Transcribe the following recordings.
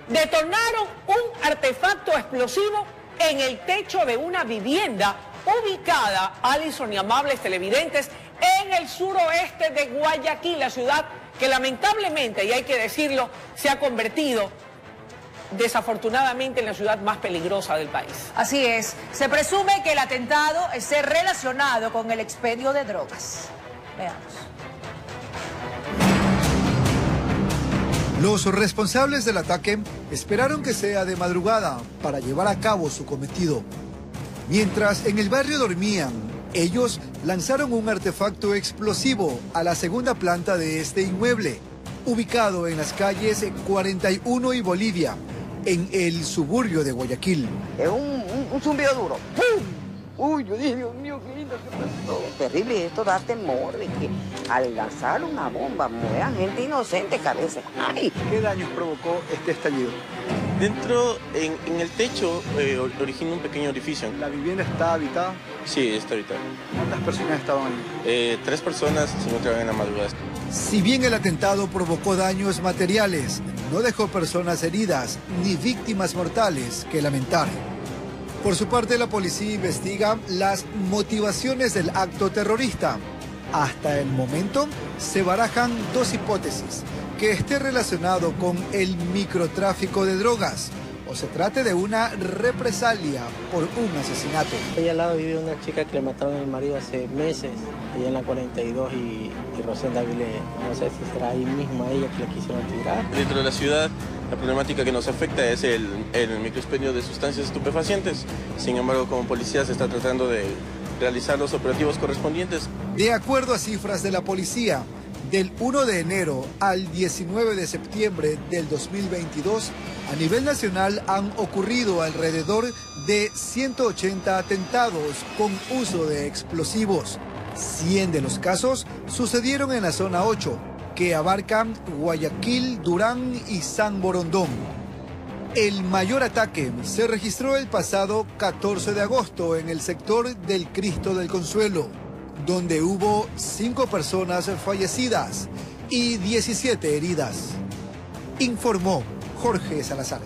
Detonaron un artefacto explosivo en el techo de una vivienda ubicada, Alison y amables televidentes, en el suroeste de Guayaquil, la ciudad que lamentablemente, y hay que decirlo, se ha convertido desafortunadamente en la ciudad más peligrosa del país. Así es, se presume que el atentado esté relacionado con el expendio de drogas. Veamos. Los responsables del ataque esperaron que sea de madrugada para llevar a cabo su cometido. Mientras en el barrio dormían, ellos lanzaron un artefacto explosivo a la segunda planta de este inmueble, ubicado en las calles 41 y Bolivia, en el suburbio de Guayaquil. Es un zumbido duro. ¡Pum! Uy, yo dije, Dios mío, qué lindo, qué pasó. Terrible, esto da temor de que al lanzar una bomba mueran gente inocente que a veces. ¡Ay! ¿Qué daños provocó este estallido? Dentro, en el techo, origina un pequeño orificio. ¿La vivienda está habitada? Sí, está habitada. ¿Cuántas personas estaban ahí? 3 personas se encontraban en la madrugada. Si bien el atentado provocó daños materiales, no dejó personas heridas ni víctimas mortales que lamentar. Por su parte, la policía investiga las motivaciones del acto terrorista. Hasta el momento, se barajan 2 hipótesis: que esté relacionado con el microtráfico de drogas o se trate de una represalia por un asesinato. Ahí al lado vive una chica que le mataron al marido hace meses, allá en la 42 y Rosenda Avilés. No sé si será ahí mismo a ella que le quisieron tirar. Dentro de la ciudad, la problemática que nos afecta es el microexpendio de sustancias estupefacientes. Sin embargo, como policía se está tratando de realizar los operativos correspondientes. De acuerdo a cifras de la policía, del 1 de enero al 19 de septiembre del 2022, a nivel nacional han ocurrido alrededor de 180 atentados con uso de explosivos. 100 de los casos sucedieron en la zona 8, que abarcan Guayaquil, Durán y San Borondón. El mayor ataque se registró el pasado 14 de agosto en el sector del Cristo del Consuelo, donde hubo 5 personas fallecidas y 17 heridas. Informó Jorge Salazar.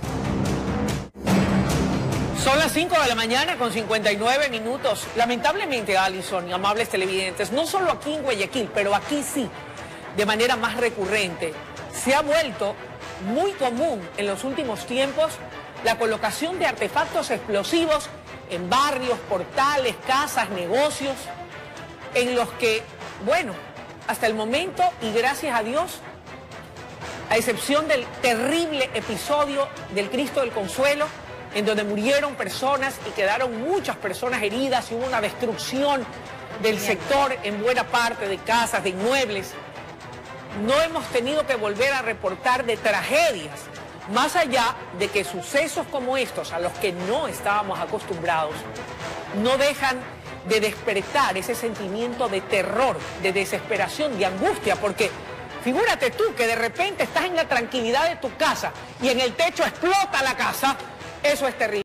Son las 5 de la mañana con 59 minutos. Lamentablemente, Alison y amables televidentes, no solo aquí en Guayaquil, pero aquí sí, de manera más recurrente, se ha vuelto muy común en los últimos tiempos la colocación de artefactos explosivos en barrios, portales, casas, negocios, en los que, bueno, hasta el momento, y gracias a Dios, a excepción del terrible episodio del Cristo del Consuelo, en donde murieron personas y quedaron muchas personas heridas y hubo una destrucción del sector en buena parte de casas, de inmuebles, no hemos tenido que volver a reportar de tragedias, más allá de que sucesos como estos, a los que no estábamos acostumbrados, no dejan de despertar ese sentimiento de terror, de desesperación, de angustia, porque figúrate tú que de repente estás en la tranquilidad de tu casa y en el techo explota la casa. Eso es terrible.